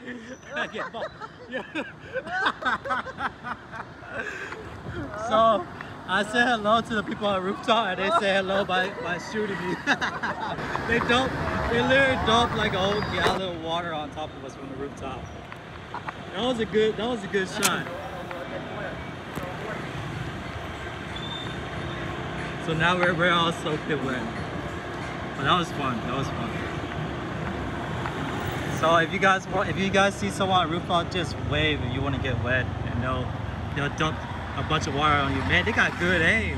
So I said hello to the people on the rooftop and they say hello by shooting me. They literally dumped like a whole gallon of water on top of us from the rooftop. That was a good shot. So now we're all soaked wet. But that was fun. So if you guys see someone on the rooftop, just wave if you want to get wet, and they'll dump a bunch of water on you. Man, they got good aim.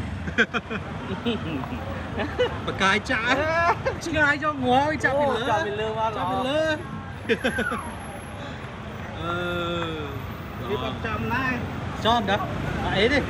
But cái trái chứ ai cho ngồi chạm bị lơ đi bắt chạm này cho đó ấy đi.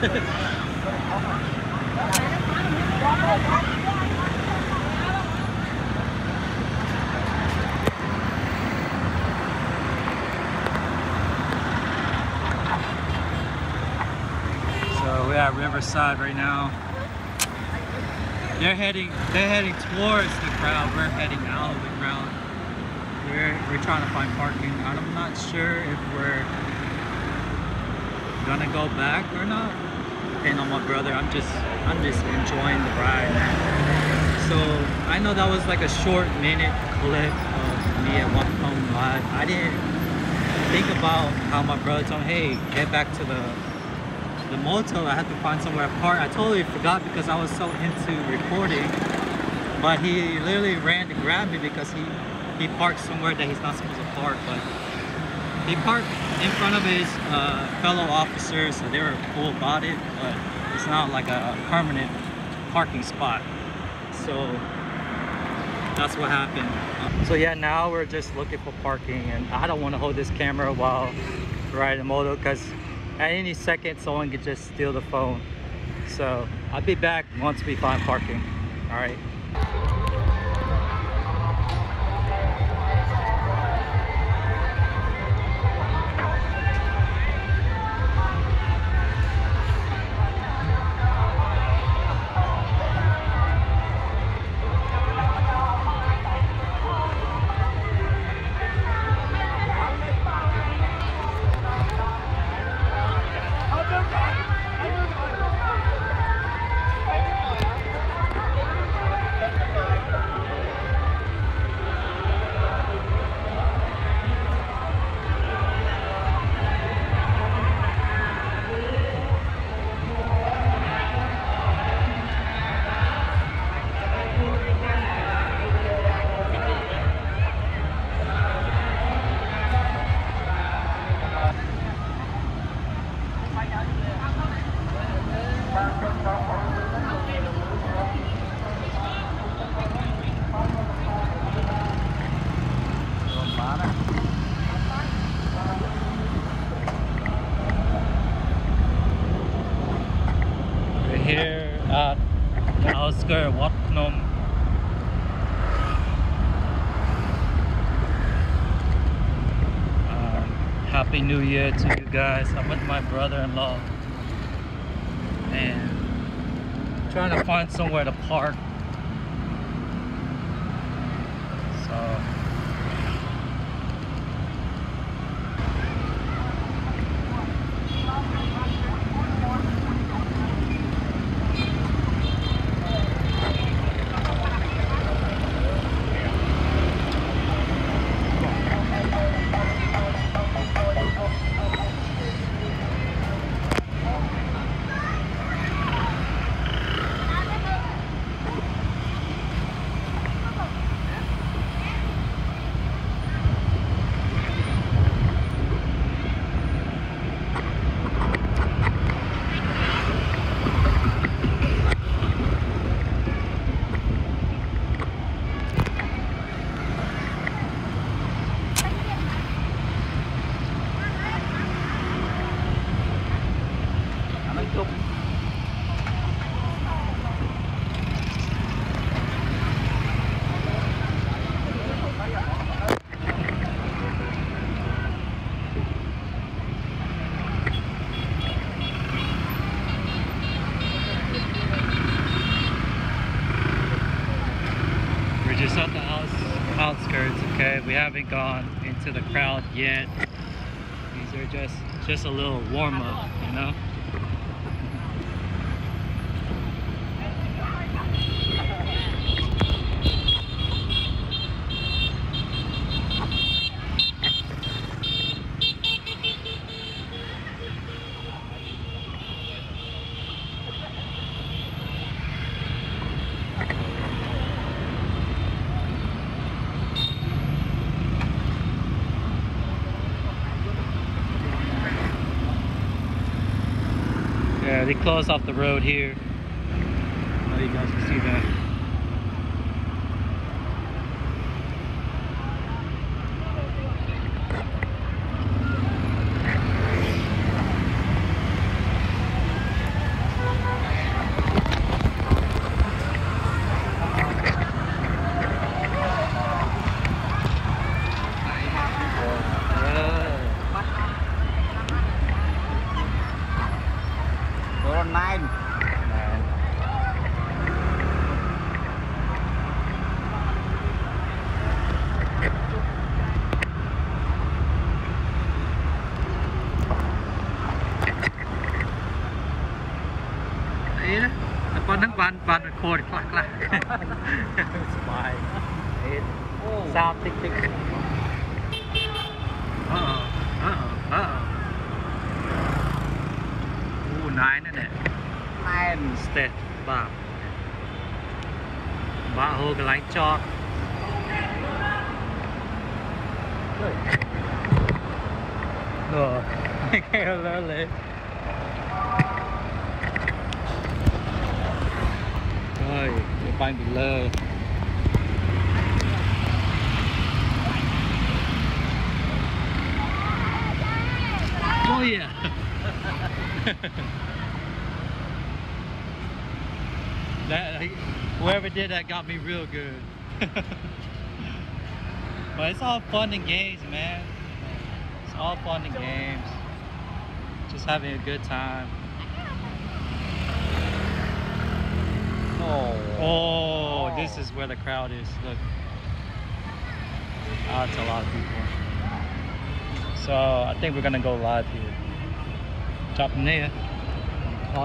We're at Riverside right now. They're heading towards the crowd. We're heading out of the crowd. We're trying to find parking. I'm not sure if we're gonna go back or not. Depending on my brother. I'm just enjoying the ride. So I know that was like a short minute clip of me at Phnom Penh Live. I didn't think about how my brother told me, hey, get back to the motel. I had to find somewhere to park. I totally forgot because I was so into recording, but he literally ran to grab me because he parked somewhere that he's not supposed to park, but he parked in front of his fellow officers, so they were cool about it, but it's not like a permanent parking spot. So that's what happened. So yeah, now we're just looking for parking, and I don't want to hold this camera while riding the motor because at any second someone could just steal the phone. So I'll be back once we find parking. All right. Here at the outskirts of Wat Phnom. Happy New Year to you guys. I'm with my brother-in-law and trying to find somewhere to park. So we're just at the outskirts, okay? We haven't gone into to the crowd yet. These are just a little warm up, you know. Yeah, they closed off the road here. Oh, you guys can see that. Nine. Đấy đó, con đang bàn record clack clack. Smile. Sound tick tick. Nine nữa nè. Nine. Step ba. Ba hồ cái lánh cho. Rồi. Cái lớn lên. Rồi, cái bánh bị lơ. Oh yeah. Whoever did that got me real good. But it's all fun and games, man. It's all fun and games. Just having a good time. Oh, this is where the crowd is. Look. Oh, it's a lot of people. So I think we're gonna go live here. Chop near. Hot.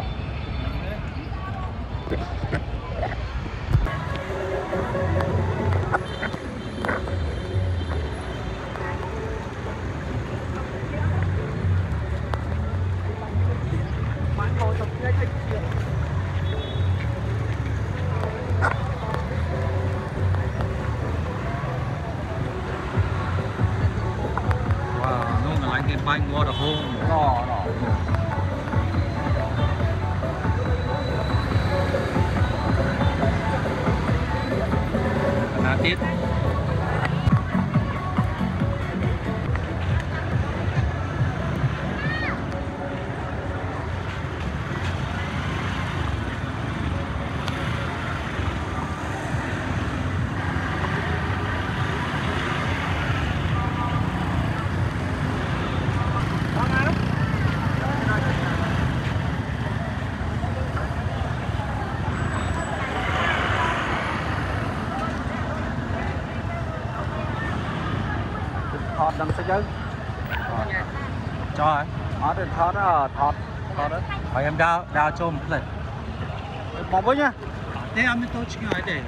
Wow, no one like it buying water home. No. Tiếp. Thọt đằng sau chứ. Cho hả? Thọt thọt đó, thọt đó. Hỏi em đào cho một lần. Bỏ với nhá. Thế em mới tôi chỉ nói để.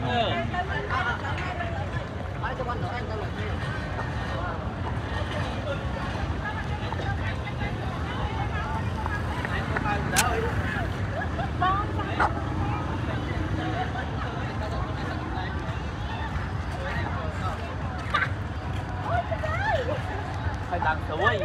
Phải đằng tuổi.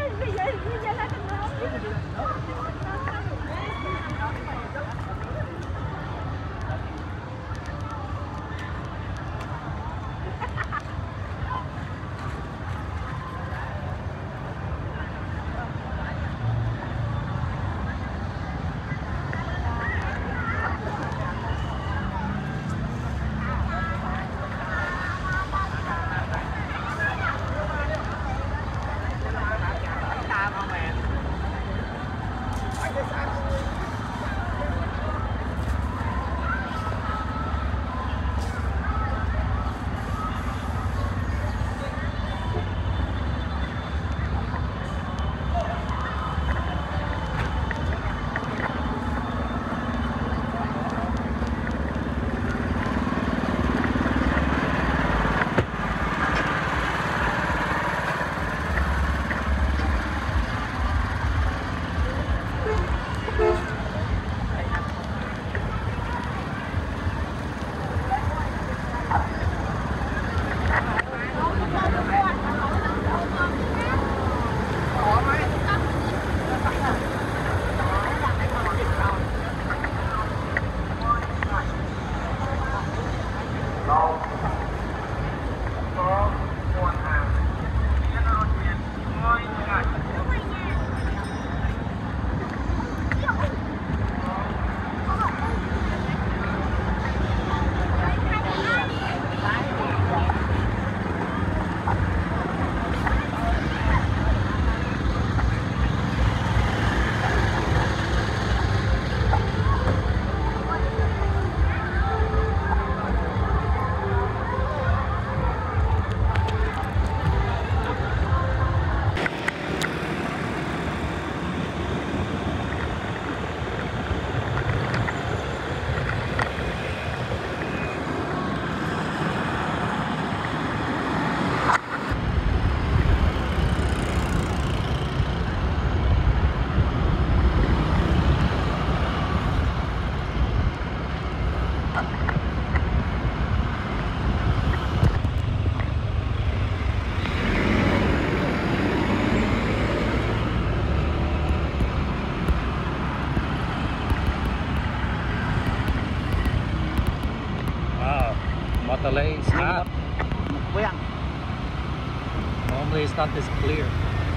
Wow, Matalay is hot. Quen. Normally it's not this clear.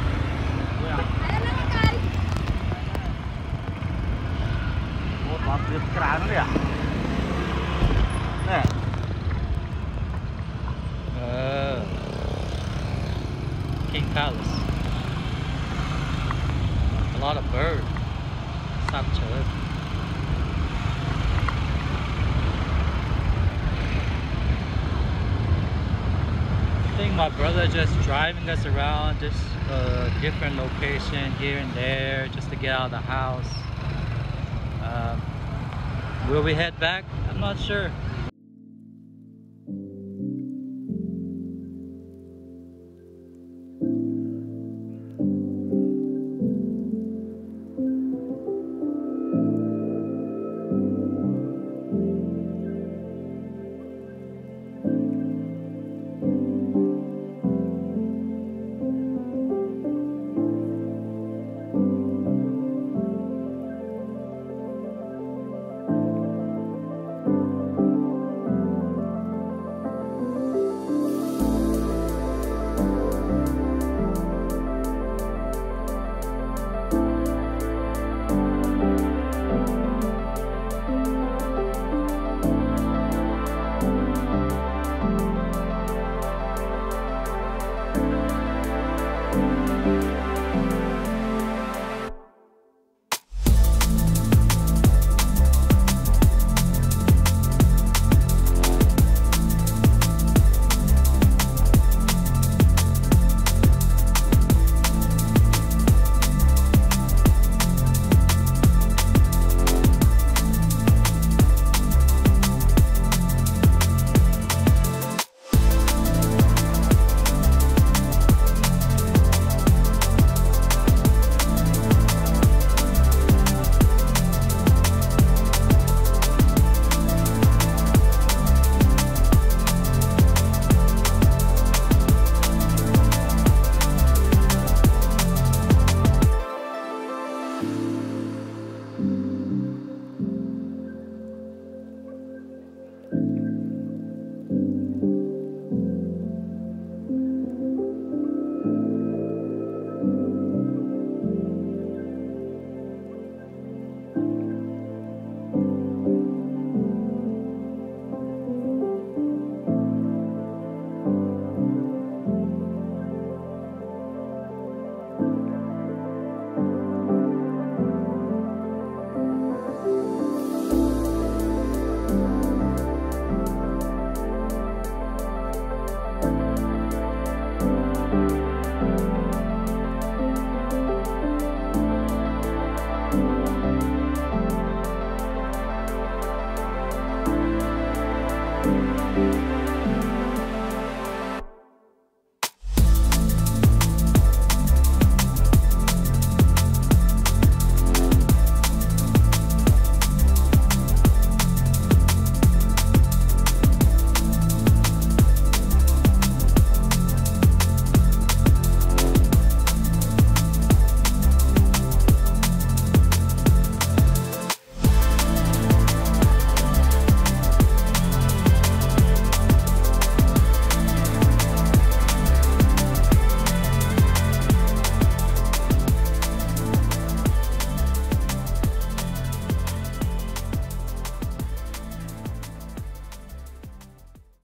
Một bát nước trà nữa nè. Nè. King Palace. A lot of birds. Stop chirp. I think my brother just driving us around, just different location here and there, just to get out of the house. Will we head back? I'm not sure.